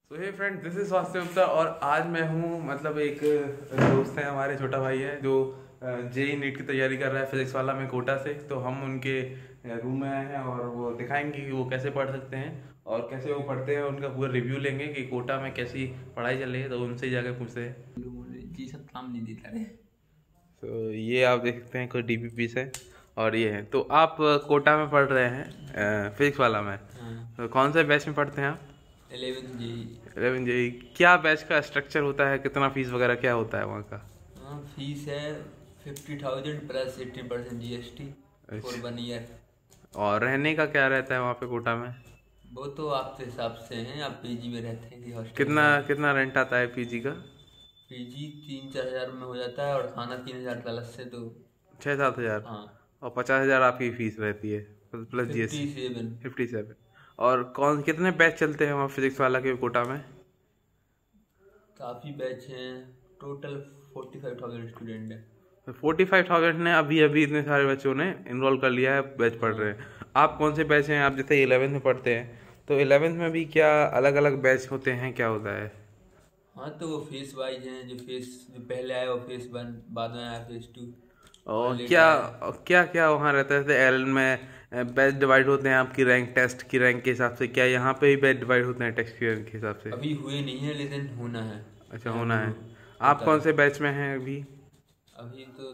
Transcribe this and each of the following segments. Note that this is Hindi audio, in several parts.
तो हे फ्रेंड, दिस इज स्वास्थ्य गुप्ता और आज मैं हूँ मतलब एक दोस्त है हमारे, छोटा भाई है जो जेई नीट की तैयारी कर रहा है फिजिक्स वाला में कोटा से। तो हम उनके रूम में आए हैं और वो दिखाएंगे कि वो कैसे पढ़ सकते हैं और कैसे वो पढ़ते हैं। उनका पूरा रिव्यू लेंगे कि कोटा में कैसी पढ़ाई चल रही है, तो उनसे ही जाकर पूछते हैं। जी सब काम नहीं देता रे। तो ये आप देख सकते हैं कोई डीपीपी से और ये है। तो आप कोटा में पढ़ रहे हैं फिजिक्स वाला में। हाँ, तो कौन से बैच में पढ़ते हैं आप? 11 जी। 11 जेई। क्या बैच का स्ट्रक्चर होता है, कितना फीस वगैरह क्या होता है वहाँ का? हाँ, फीस है 50,000 प्लस 80% GST फॉर अच्छा। 1 ईयर। और रहने का क्या रहता है वहाँ पे कोटा में? वो तो आपके हिसाब से हैं, आप पीजी में रहते हैं कि हॉस्टल में कितना रहते हैं। कितना रेंट आता है पीजी का? पीजी 3-4 हज़ार में हो जाता है और खाना 3 हज़ार का अलग से। तो 6-7 हज़ार। हाँ, और 50 हज़ार आपकी फीस रहती है प्लस GST। 57। 57। और कौन कितने बैच चलते हैं वहाँ फिजिक्स वाला के कोटा में? काफ़ी बैच हैं, टोटल 45,000 स्टूडेंट है। 45,000 ने अभी अभी इतने सारे बच्चों ने इनरोल कर लिया है, बैच पढ़ रहे हाँ हैं। आप कौन से बैच हैं? आप जैसे 11th में पढ़ते हैं तो 11th में भी क्या अलग अलग बैच होते हैं, क्या होता है? हाँ, तो वो फेस वाइज हैं। जो पहले आया वो फेस 1, बाद में आया फेस 2 और और लेट क्या आया। क्या क्या वहाँ रहता है? जैसे एल में बैच डिवाइड होते हैं आपकी रैंक, टेस्ट की रैंक के हिसाब से। क्या यहाँ पे भी बैच डिवाइड होते हैं टेस्ट की रैंक के हिसाब से? अभी हुए नहीं है लेकिन होना है। अच्छा, यहाँ होना तो है। आप होता कौन है से बैच में हैं अभी? अभी तो।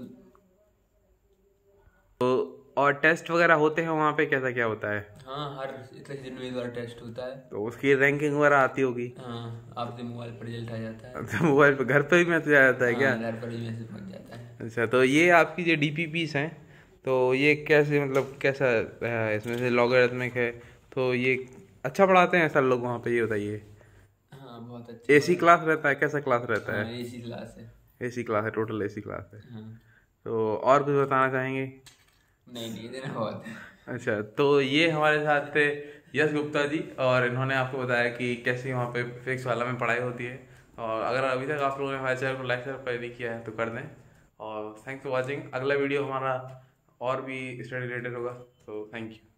तो और टेस्ट वगैरह होते हैं वहाँ पे, कैसा क्या होता है? हाँ, हर 21 दिन में एक बार टेस्ट होता है। तो उसकी रैंकिंग वगैरह आती होगी? हाँ, आपके मोबाइल पर रिजल्ट आ जाता है। तो मोबाइल पे घर पे भी मैसेज आ जाता है क्या? हाँ, घर पर ही मैसेज पहुँच जाता है। अच्छा, तो ये आपकी जो डीपीपीस हैं तो ये कैसे, मतलब कैसा है? इसमें से लॉगरिथमिक है तो ये अच्छा पढ़ाते हैं सर लोग वहाँ पे, ये बताइए। हाँ, बहुत अच्छे एसी पढ़ा। क्लास रहता है, कैसा क्लास रहता हाँ, है? AC क्लास है। एसी क्लास है, टोटल एसी क्लास है। हाँ, तो और कुछ बताना चाहेंगे? नहीं नहीं, इतना बहुत है। अच्छा, तो ये हमारे साथ थे यश गुप्ता जी और इन्होंने आपको बताया कि कैसे वहाँ पे फिजिक्स वाला में पढ़ाई होती है। और अगर अभी तक आप लोगों ने हमारे चैनल को लाइक सब्सक्राइब नहीं किया है तो कर दें। और थैंक्स फॉर वॉचिंग। अगला वीडियो हमारा और भी स्टडी रिलेटेड होगा, तो थैंक यू।